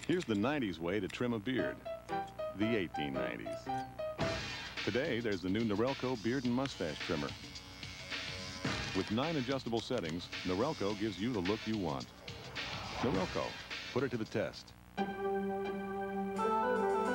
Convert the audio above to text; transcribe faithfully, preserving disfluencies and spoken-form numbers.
Here's the nineties way to trim a beard, the eighteen nineties. Today, there's the new Norelco Beard and Mustache Trimmer. With nine adjustable settings, Norelco gives you the look you want. Norelco, put it to the test.